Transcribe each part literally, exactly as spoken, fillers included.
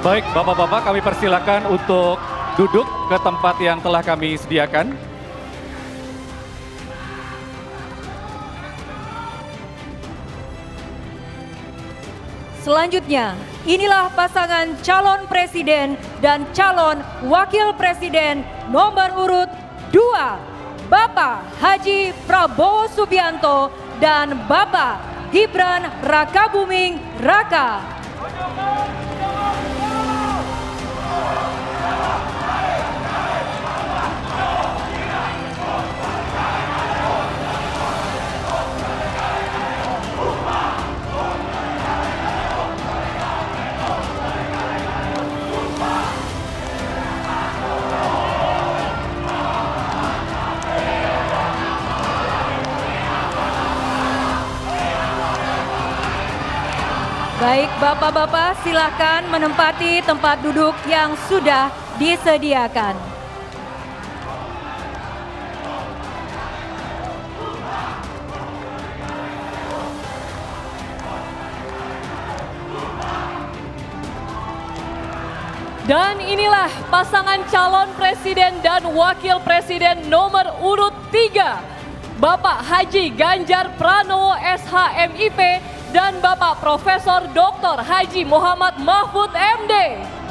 Baik, Bapak-Bapak, kami persilakan untuk duduk ke tempat yang telah kami sediakan. Selanjutnya, inilah pasangan calon presiden dan calon wakil presiden nomor urut dua, Bapak Haji Prabowo Subianto dan Bapak Gibran Rakabuming Raka. Baik, Bapak-Bapak, silakan menempati tempat duduk yang sudah disediakan. Dan inilah pasangan calon presiden dan wakil presiden nomor urut tiga, Bapak Haji Ganjar Pranowo S H M I P dan Bapak Profesor Doktor Haji Muhammad Mahfud M D.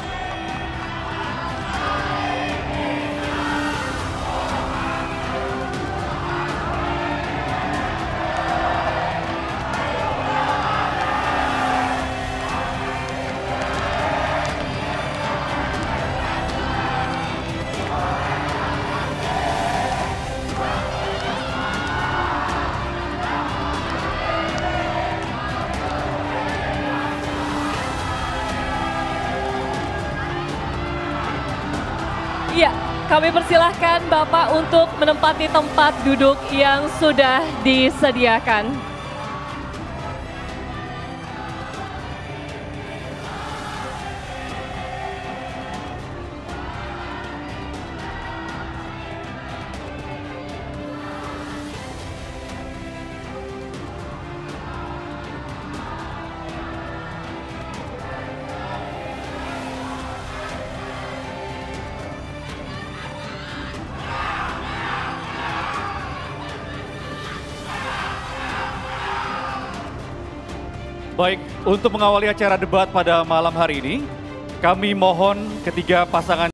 Iya, kami persilahkan Bapak untuk menempati tempat duduk yang sudah disediakan. Baik, untuk mengawali acara debat pada malam hari ini, kami mohon ketiga pasangan